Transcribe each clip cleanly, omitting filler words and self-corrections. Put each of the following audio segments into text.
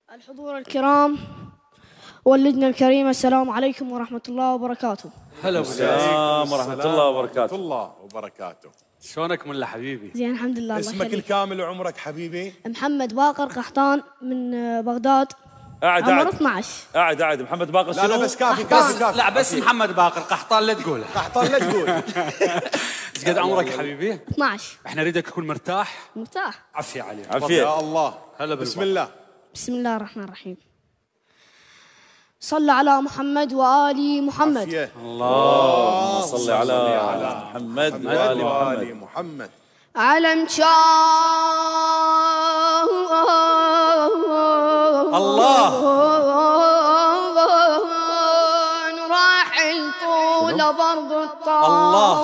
الحضور الكرام واللجنة الكريمة، السلام عليكم ورحمة الله وبركاته. هلا السلام ورحمة الله وبركاته. ورحمة الله وبركاته. شلونك ملا حبيبي؟ زين الحمد لله. اسمك الكامل وعمرك حبيبي؟ محمد باقر قحطان من بغداد. قاعد عمر 12. قاعد محمد باقر. لا بس كافي. لا بس محمد باقر قحطان لا تقوله. قحطان لا تقول. ايش قد عمرك حبيبي؟ 12. احنا نريدك تكون مرتاح. مرتاح. عافية عليك. عافية. يا الله. هلا بسم الله. بسم الله الرحمن الرحيم. صلى على محمد وآل محمد. عافية. اللهم صل على محمد وآل محمد. علم شاه الله راح طول برض الطواف.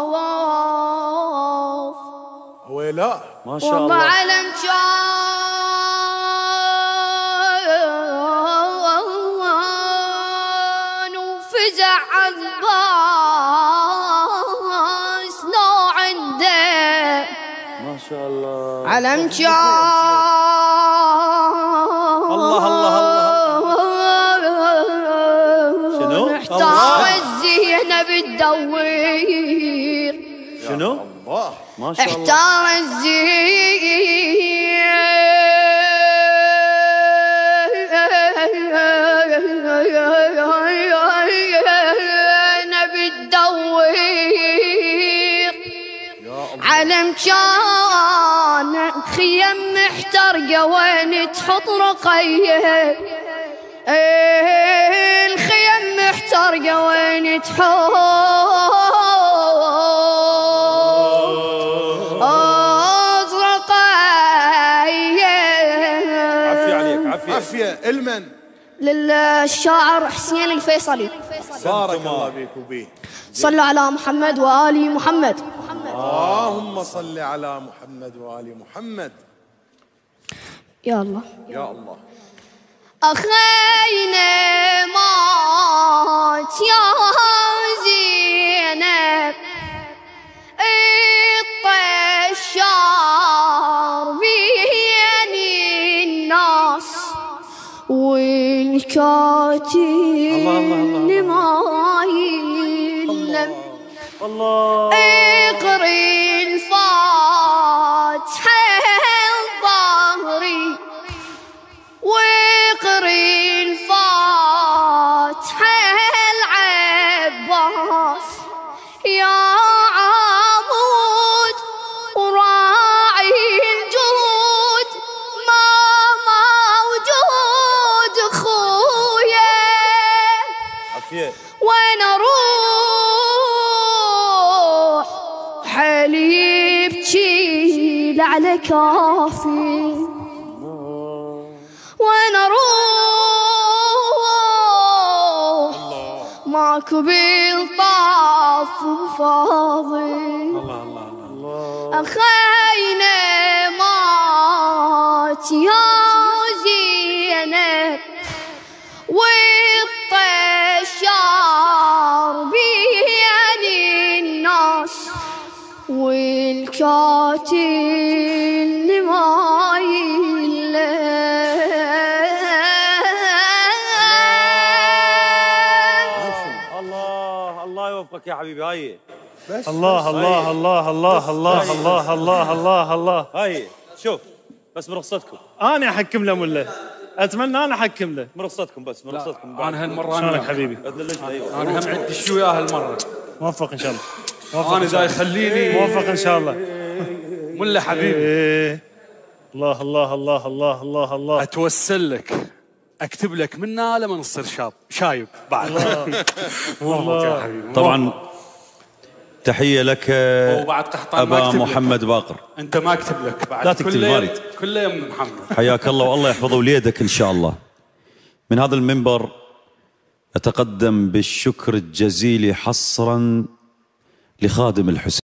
ويلا ما شاء والله الله. علم كان وفزع عباس لو عنده ما شاء الله. علم كان. الله الله شنو؟ احتار الزينة بالدوير. شنو؟ الله. ما شاء الله. احتار الزينة بالدوير. علم كان خيم محترقة وين تحط رقيه. الخيم محترقة وين تحط رقيه. عافية عليك. عافية. المن للشاعر حسين الفيصلي. بارك الله بيك وبيه. صلوا على محمد وآل محمد. اللهم صل على محمد وآل محمد. يا الله. يا الله. أخينا مات يا زينب الطشار بين الناس والكاتب ما يلم. الله. اقري الفاتحة الظهري واقري الفاتحة العباس يا عمود وراعي الجود ما موجود اخويا. عافية. وين اروح حالي يبكي لعلى كافي. وين اروح ماكو بالطاف وفاضي. اخينا مات يا زينب والطشار بين الناس والكاتل ما الله يوفقك يا حبيبي. هاي بس الله الله الله الله الله الله الله الله الله. هاي شوف بس برخصتكم. انا احكم له مله، اتمنى انا احكم له. برخصتكم بس برخصتكم. انا هالمرة شلونك انا حبيبي؟ باذن الله. ايوه انا هم عندي شو وياه هالمرة. موفق ان شاء الله. موفق انا إن شاء ذا الله. يخليني موفق ان شاء الله. ملا حبيبي إيه. الله الله الله الله الله الله. اتوسل لك اكتب لك منا لما نصير شايب بعد. موفق يا حبيبي. طبعا تحية لك وبعد قحطان ما أبا أكتب لك. محمد باقر. انت ما اكتب لك بعد. لا تكتب، كل ما يوم- أريد. كل يوم محمد. حياك الله والله يحفظ وليدك إن شاء الله. من هذا المنبر أتقدم بالشكر الجزيل حصرا لخادم الحسين.